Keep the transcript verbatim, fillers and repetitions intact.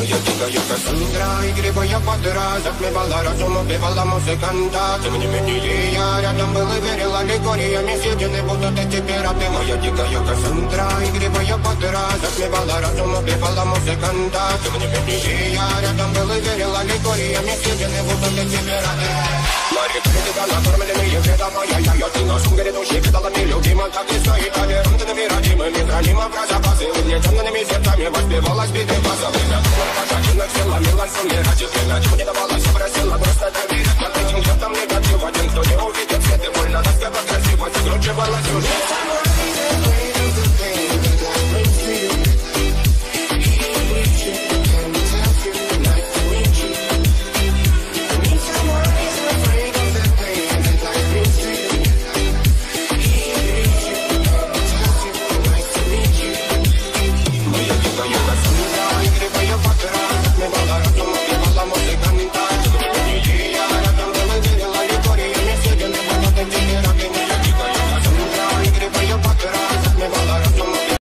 Моя дикая Кассандра, игривая подра, затмевала разум, убивала музыканта. Тем не менее я рядом был и верил аллегориями, съедены будут эти пираты. Моя дикая Кассандра, игривая подра, затмевала разум, убивала музыканта. Тем не менее я рядом был и верил аллегориями, съедены будут эти пираты. Мари критика, накормленные ведомо, я-я-я, ты на сум грядущий, педалами любима, так и стоит толерантными родимыми, хранима про запасы, угнетенными сердцами воспевалась биты база. Время пожатина села, милан суммирать, иначе мне давалось, я просила просто доверить. Над этим где-то негатив, один, кто не увидит свет, и больно, насколько красиво, закручивалась уже.